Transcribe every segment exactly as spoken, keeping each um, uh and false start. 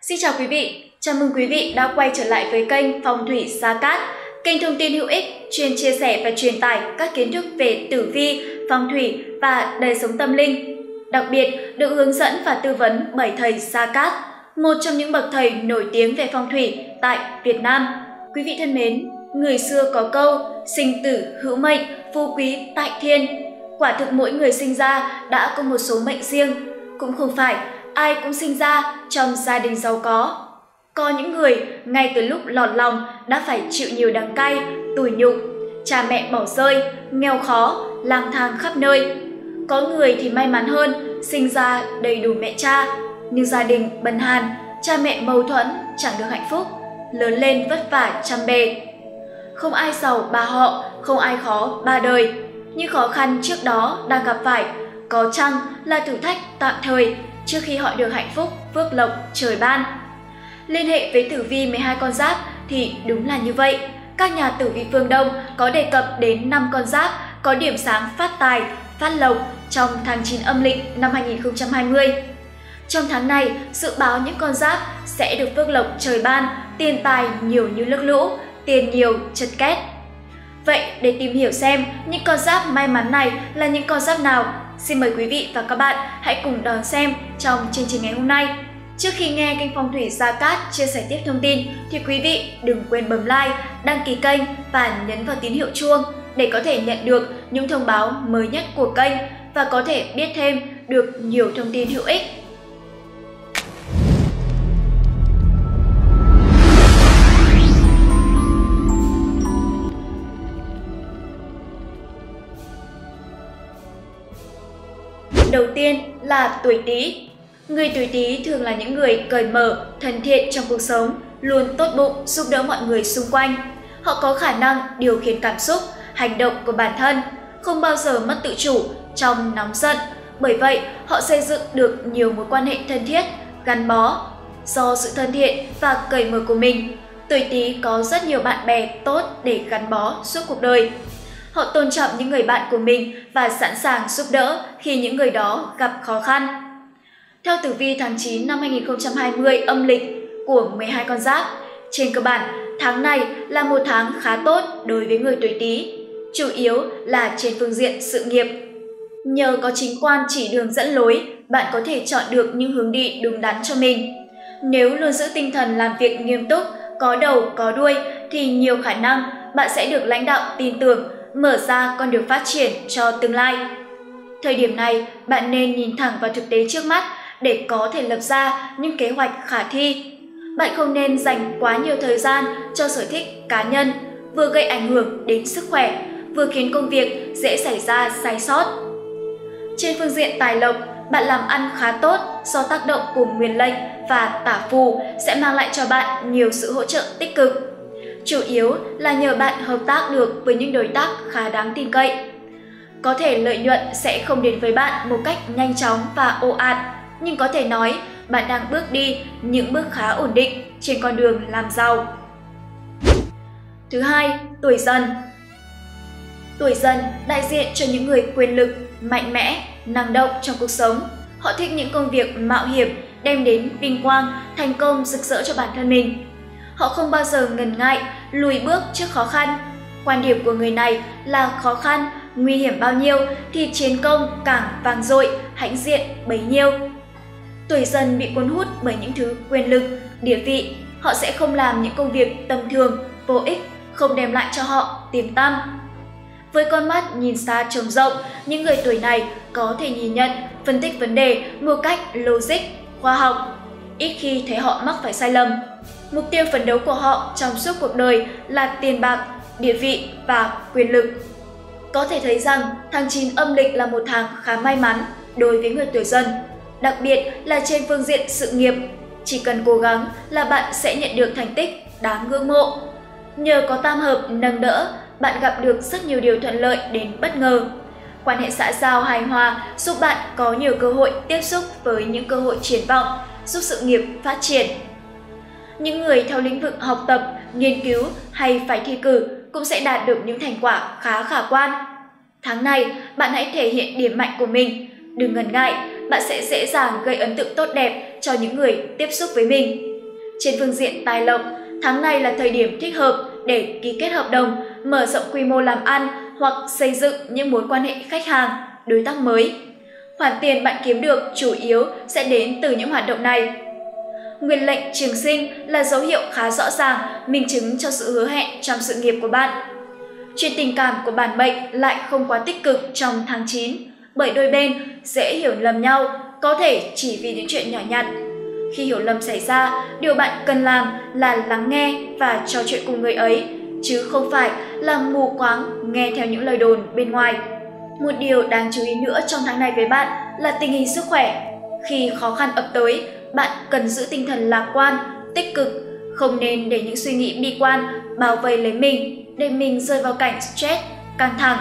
Xin chào quý vị, chào mừng quý vị đã quay trở lại với kênh Phong thủy Sa Cát, kênh thông tin hữu ích chuyên chia sẻ và truyền tải các kiến thức về tử vi, phong thủy và đời sống tâm linh. Đặc biệt được hướng dẫn và tư vấn bởi thầy Sa Cát, một trong những bậc thầy nổi tiếng về phong thủy tại Việt Nam. Quý vị thân mến, người xưa có câu sinh tử hữu mệnh, phú quý tại thiên. Quả thực mỗi người sinh ra đã có một số mệnh riêng, cũng không phải ai cũng sinh ra trong gia đình giàu có. Có những người ngay từ lúc lọt lòng đã phải chịu nhiều đắng cay, tủi nhục, cha mẹ bỏ rơi, nghèo khó, lang thang khắp nơi. Có người thì may mắn hơn, sinh ra đầy đủ mẹ cha, nhưng gia đình bần hàn, cha mẹ mâu thuẫn, chẳng được hạnh phúc, lớn lên vất vả trăm bề. Không ai giàu ba họ, không ai khó ba đời. Những khó khăn trước đó đang gặp phải có chăng là thử thách tạm thời trước khi họ được hạnh phúc, phước lộc trời ban. Liên hệ với tử vi mười hai con giáp thì đúng là như vậy. Các nhà tử vi phương Đông có đề cập đến năm con giáp có điểm sáng phát tài, phát lộc trong tháng chín âm lịch năm hai nghìn không trăm hai mươi. Trong tháng này, dự báo những con giáp sẽ được phước lộc trời ban, tiền tài nhiều như nước lũ, tiền nhiều chật két. Vậy để tìm hiểu xem những con giáp may mắn này là những con giáp nào, xin mời quý vị và các bạn hãy cùng đón xem trong chương trình ngày hôm nay. Trước khi nghe kênh Phong thủy Sa Cát chia sẻ tiếp thông tin thì quý vị đừng quên bấm like, đăng ký kênh và nhấn vào tín hiệu chuông để có thể nhận được những thông báo mới nhất của kênh và có thể biết thêm được nhiều thông tin hữu ích. Đầu tiên là tuổi Tý. Người tuổi Tý thường là những người cởi mở, thân thiện trong cuộc sống, luôn tốt bụng giúp đỡ mọi người xung quanh. Họ có khả năng điều khiển cảm xúc, hành động của bản thân, không bao giờ mất tự chủ trong nóng giận. Bởi vậy, họ xây dựng được nhiều mối quan hệ thân thiết, gắn bó. Do sự thân thiện và cởi mở của mình, tuổi Tý có rất nhiều bạn bè tốt để gắn bó suốt cuộc đời. Họ tôn trọng những người bạn của mình và sẵn sàng giúp đỡ khi những người đó gặp khó khăn. Theo tử vi tháng chín năm hai nghìn không trăm hai mươi âm lịch của mười hai con giáp, trên cơ bản, tháng này là một tháng khá tốt đối với người tuổi Tý, chủ yếu là trên phương diện sự nghiệp. Nhờ có chính quan chỉ đường dẫn lối, bạn có thể chọn được những hướng đi đúng đắn cho mình. Nếu luôn giữ tinh thần làm việc nghiêm túc, có đầu có đuôi thì nhiều khả năng bạn sẽ được lãnh đạo tin tưởng, mở ra con đường phát triển cho tương lai. Thời điểm này, bạn nên nhìn thẳng vào thực tế trước mắt để có thể lập ra những kế hoạch khả thi. Bạn không nên dành quá nhiều thời gian cho sở thích cá nhân, vừa gây ảnh hưởng đến sức khỏe, vừa khiến công việc dễ xảy ra sai sót. Trên phương diện tài lộc, bạn làm ăn khá tốt do tác động của nguyên lệnh và tả phù sẽ mang lại cho bạn nhiều sự hỗ trợ tích cực. Chủ yếu là nhờ bạn hợp tác được với những đối tác khá đáng tin cậy. Có thể lợi nhuận sẽ không đến với bạn một cách nhanh chóng và ồ ạt, nhưng có thể nói bạn đang bước đi những bước khá ổn định trên con đường làm giàu. Thứ hai, tuổi Dần. Tuổi Dần đại diện cho những người quyền lực, mạnh mẽ, năng động trong cuộc sống. Họ thích những công việc mạo hiểm, đem đến vinh quang, thành công rực rỡ cho bản thân mình. Họ không bao giờ ngần ngại, lùi bước trước khó khăn. Quan điểm của người này là khó khăn, nguy hiểm bao nhiêu thì chiến công càng vang dội, hãnh diện bấy nhiêu. Tuổi Dần bị cuốn hút bởi những thứ quyền lực, địa vị. Họ sẽ không làm những công việc tầm thường, vô ích, không đem lại cho họ tiếng tăm. Với con mắt nhìn xa trông rộng, những người tuổi này có thể nhìn nhận, phân tích vấn đề một cách logic, khoa học. Ít khi thấy họ mắc phải sai lầm. Mục tiêu phấn đấu của họ trong suốt cuộc đời là tiền bạc, địa vị và quyền lực. Có thể thấy rằng tháng chín âm lịch là một tháng khá may mắn đối với người tuổi Dần, đặc biệt là trên phương diện sự nghiệp. Chỉ cần cố gắng là bạn sẽ nhận được thành tích đáng ngưỡng mộ. Nhờ có tam hợp nâng đỡ, bạn gặp được rất nhiều điều thuận lợi đến bất ngờ. Quan hệ xã giao hài hòa giúp bạn có nhiều cơ hội tiếp xúc với những cơ hội triển vọng, giúp sự nghiệp phát triển. Những người theo lĩnh vực học tập, nghiên cứu hay phải thi cử cũng sẽ đạt được những thành quả khá khả quan. Tháng này, bạn hãy thể hiện điểm mạnh của mình. Đừng ngần ngại, bạn sẽ dễ dàng gây ấn tượng tốt đẹp cho những người tiếp xúc với mình. Trên phương diện tài lộc, tháng này là thời điểm thích hợp để ký kết hợp đồng, mở rộng quy mô làm ăn hoặc xây dựng những mối quan hệ khách hàng, đối tác mới. Khoản tiền bạn kiếm được chủ yếu sẽ đến từ những hoạt động này. Nguyên lệnh trường sinh là dấu hiệu khá rõ ràng, minh chứng cho sự hứa hẹn trong sự nghiệp của bạn. Chuyện tình cảm của bản mệnh lại không quá tích cực trong tháng chín, bởi đôi bên dễ hiểu lầm nhau, có thể chỉ vì những chuyện nhỏ nhặt. Khi hiểu lầm xảy ra, điều bạn cần làm là lắng nghe và trò chuyện cùng người ấy, chứ không phải là mù quáng nghe theo những lời đồn bên ngoài. Một điều đáng chú ý nữa trong tháng này với bạn là tình hình sức khỏe. Khi khó khăn ập tới, bạn cần giữ tinh thần lạc quan, tích cực, không nên để những suy nghĩ bi quan bao vây lấy mình, để mình rơi vào cảnh stress, căng thẳng.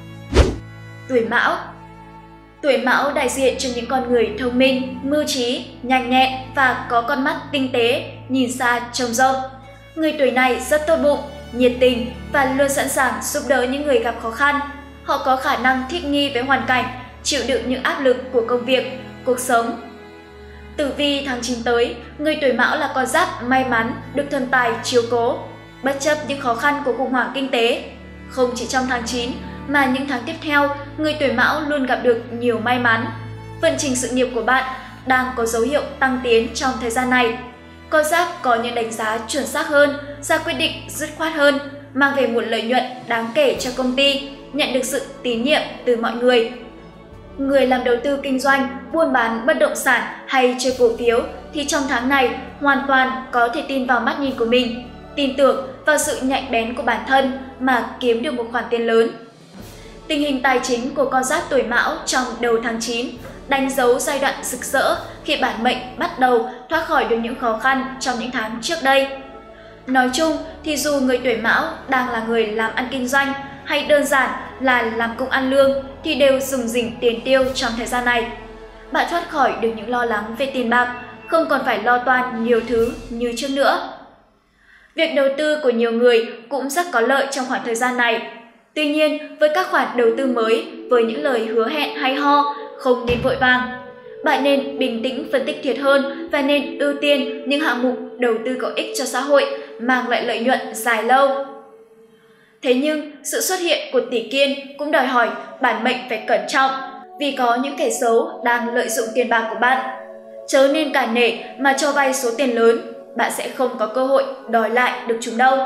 Tuổi Mão. Tuổi Mão đại diện cho những con người thông minh, mưu trí, nhanh nhẹn và có con mắt tinh tế, nhìn xa trông rộng. Người tuổi này rất tốt bụng, nhiệt tình và luôn sẵn sàng giúp đỡ những người gặp khó khăn. Họ có khả năng thích nghi với hoàn cảnh, chịu đựng những áp lực của công việc, cuộc sống. Tử vi tháng chín tới, người tuổi Mão là con giáp may mắn, được thần tài chiếu cố. Bất chấp những khó khăn của khủng hoảng kinh tế, không chỉ trong tháng chín mà những tháng tiếp theo, người tuổi Mão luôn gặp được nhiều may mắn. Vận trình sự nghiệp của bạn đang có dấu hiệu tăng tiến trong thời gian này. Con giáp có những đánh giá chuẩn xác hơn, ra quyết định dứt khoát hơn, mang về một lợi nhuận đáng kể cho công ty, nhận được sự tín nhiệm từ mọi người. Người làm đầu tư kinh doanh, buôn bán bất động sản hay chơi cổ phiếu thì trong tháng này hoàn toàn có thể tin vào mắt nhìn của mình, tin tưởng vào sự nhạy bén của bản thân mà kiếm được một khoản tiền lớn. Tình hình tài chính của con giáp tuổi Mão trong đầu tháng chín đánh dấu giai đoạn rực rỡ khi bản mệnh bắt đầu thoát khỏi được những khó khăn trong những tháng trước đây. Nói chung thì dù người tuổi Mão đang là người làm ăn kinh doanh hay đơn giản là làm công ăn lương thì đều dùng dình tiền tiêu trong thời gian này. Bạn thoát khỏi được những lo lắng về tiền bạc, không còn phải lo toan nhiều thứ như trước nữa. Việc đầu tư của nhiều người cũng rất có lợi trong khoảng thời gian này. Tuy nhiên, với các khoản đầu tư mới, với những lời hứa hẹn hay ho, không nên vội vàng. Bạn nên bình tĩnh phân tích thiệt hơn và nên ưu tiên những hạng mục đầu tư có ích cho xã hội, mang lại lợi nhuận dài lâu. Thế nhưng, sự xuất hiện của tỷ kiên cũng đòi hỏi bản mệnh phải cẩn trọng, vì có những kẻ xấu đang lợi dụng tiền bạc của bạn. Chớ nên cả nể mà cho vay số tiền lớn, bạn sẽ không có cơ hội đòi lại được chúng đâu.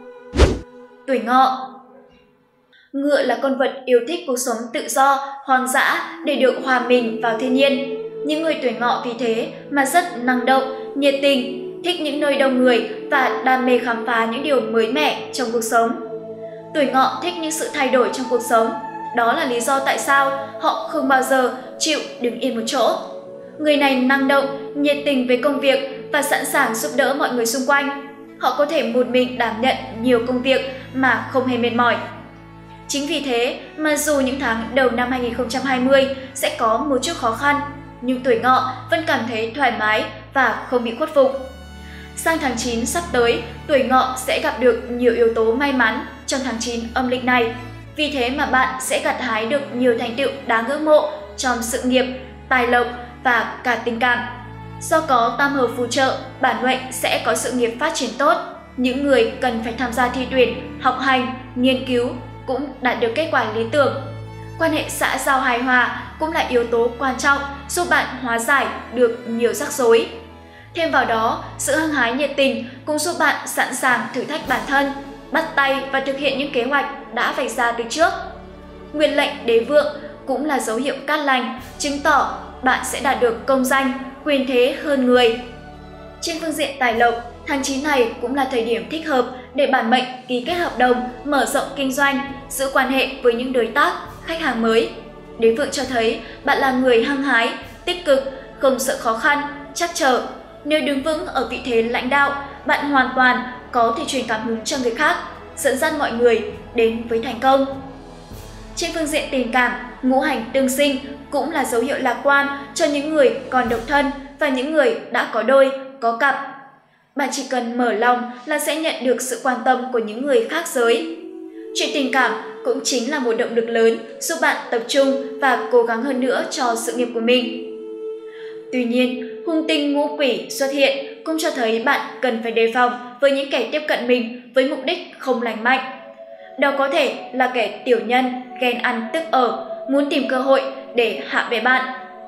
Tuổi Ngọ. Ngựa là con vật yêu thích cuộc sống tự do, hoang dã để được hòa mình vào thiên nhiên. Những người tuổi Ngọ vì thế mà rất năng động, nhiệt tình, thích những nơi đông người và đam mê khám phá những điều mới mẻ trong cuộc sống. Tuổi Ngọ thích những sự thay đổi trong cuộc sống. Đó là lý do tại sao họ không bao giờ chịu đứng yên một chỗ. Người này năng động, nhiệt tình với công việc và sẵn sàng giúp đỡ mọi người xung quanh. Họ có thể một mình đảm nhận nhiều công việc mà không hề mệt mỏi. Chính vì thế mà dù những tháng đầu năm hai nghìn không trăm hai mươi sẽ có một chút khó khăn, nhưng tuổi Ngọ vẫn cảm thấy thoải mái và không bị khuất phục. Sang tháng chín sắp tới, tuổi Ngọ sẽ gặp được nhiều yếu tố may mắn trong tháng chín âm lịch này. Vì thế mà bạn sẽ gặt hái được nhiều thành tựu đáng ngưỡng mộ trong sự nghiệp, tài lộc và cả tình cảm. Do có tam hợp phù trợ, bản mệnh sẽ có sự nghiệp phát triển tốt. Những người cần phải tham gia thi tuyển, học hành, nghiên cứu cũng đạt được kết quả lý tưởng. Quan hệ xã giao hài hòa cũng là yếu tố quan trọng giúp bạn hóa giải được nhiều rắc rối. Thêm vào đó, sự hăng hái nhiệt tình cũng giúp bạn sẵn sàng thử thách bản thân, bắt tay và thực hiện những kế hoạch đã vạch ra từ trước. Nguyên lệnh đế vượng cũng là dấu hiệu cát lành, chứng tỏ bạn sẽ đạt được công danh, quyền thế hơn người. Trên phương diện tài lộc, tháng chín này cũng là thời điểm thích hợp để bản mệnh ký kết hợp đồng, mở rộng kinh doanh, giữ quan hệ với những đối tác, khách hàng mới. Đế vượng cho thấy bạn là người hăng hái, tích cực, không sợ khó khăn, trắc trở. Nếu đứng vững ở vị thế lãnh đạo, bạn hoàn toàn có thể truyền cảm hứng cho người khác, dẫn dắt mọi người đến với thành công. Trên phương diện tình cảm, ngũ hành tương sinh cũng là dấu hiệu lạc quan cho những người còn độc thân và những người đã có đôi, có cặp. Bạn chỉ cần mở lòng là sẽ nhận được sự quan tâm của những người khác giới. Chuyện tình cảm cũng chính là một động lực lớn giúp bạn tập trung và cố gắng hơn nữa cho sự nghiệp của mình. Tuy nhiên, hung tinh ngũ quỷ xuất hiện cũng cho thấy bạn cần phải đề phòng với những kẻ tiếp cận mình với mục đích không lành mạnh. Đó có thể là kẻ tiểu nhân, ghen ăn tức ở, muốn tìm cơ hội để hạ bệ bạn.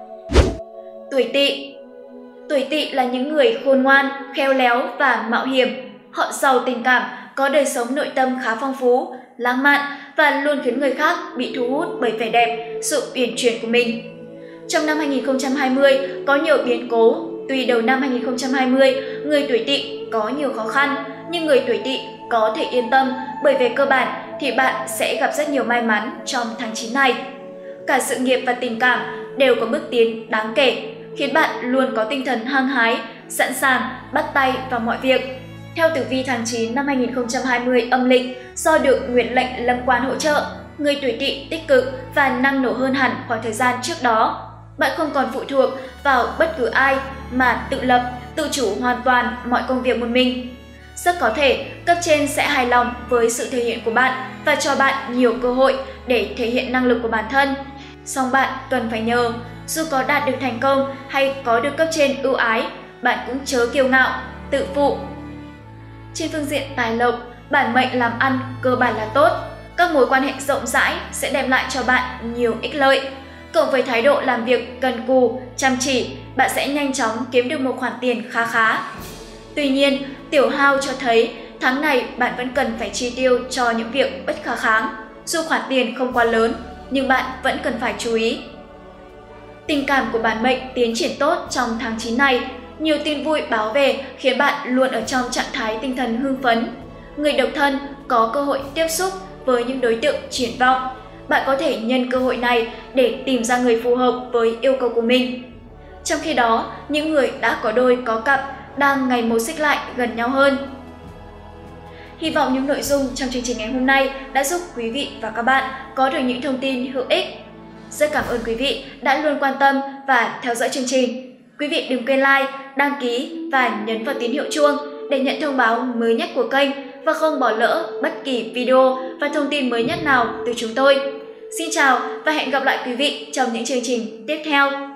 Tuổi Tỵ. Tuổi Tỵ là những người khôn ngoan, khéo léo và mạo hiểm. Họ giàu tình cảm, có đời sống nội tâm khá phong phú, lãng mạn và luôn khiến người khác bị thu hút bởi vẻ đẹp, sự uyển chuyển của mình. Trong năm hai nghìn không trăm hai mươi có nhiều biến cố. Tuy đầu năm hai nghìn không trăm hai mươi, người tuổi Tỵ có nhiều khó khăn, nhưng người tuổi Tỵ có thể yên tâm bởi về cơ bản thì bạn sẽ gặp rất nhiều may mắn trong tháng chín này. Cả sự nghiệp và tình cảm đều có bước tiến đáng kể, khiến bạn luôn có tinh thần hăng hái, sẵn sàng bắt tay vào mọi việc. Theo tử vi tháng chín năm hai nghìn không trăm hai mươi âm lịch, do được nguyệt lệnh lâm quan hỗ trợ, người tuổi Tỵ tích cực và năng nổ hơn hẳn khoảng thời gian trước đó. Bạn không còn phụ thuộc vào bất cứ ai mà tự lập, tự chủ hoàn toàn mọi công việc một mình. Rất có thể cấp trên sẽ hài lòng với sự thể hiện của bạn và cho bạn nhiều cơ hội để thể hiện năng lực của bản thân. Song bạn cần phải nhớ, dù có đạt được thành công hay có được cấp trên ưu ái, bạn cũng chớ kiêu ngạo, tự phụ. Trên phương diện tài lộc, bản mệnh làm ăn cơ bản là tốt. Các mối quan hệ rộng rãi sẽ đem lại cho bạn nhiều ích lợi. Cộng với thái độ làm việc cần cù, chăm chỉ, bạn sẽ nhanh chóng kiếm được một khoản tiền khá khá. Tuy nhiên, tiểu hao cho thấy tháng này bạn vẫn cần phải chi tiêu cho những việc bất khả kháng. Dù khoản tiền không quá lớn, nhưng bạn vẫn cần phải chú ý. Tình cảm của bản mệnh tiến triển tốt trong tháng chín này. Nhiều tin vui báo về khiến bạn luôn ở trong trạng thái tinh thần hưng phấn. Người độc thân có cơ hội tiếp xúc với những đối tượng triển vọng. Bạn có thể nhân cơ hội này để tìm ra người phù hợp với yêu cầu của mình. Trong khi đó, những người đã có đôi có cặp đang ngày một xích lại gần nhau hơn. Hy vọng những nội dung trong chương trình ngày hôm nay đã giúp quý vị và các bạn có được những thông tin hữu ích. Rất cảm ơn quý vị đã luôn quan tâm và theo dõi chương trình. Quý vị đừng quên like, đăng ký và nhấn vào tín hiệu chuông để nhận thông báo mới nhất của kênh và không bỏ lỡ bất kỳ video và thông tin mới nhất nào từ chúng tôi. Xin chào và hẹn gặp lại quý vị trong những chương trình tiếp theo.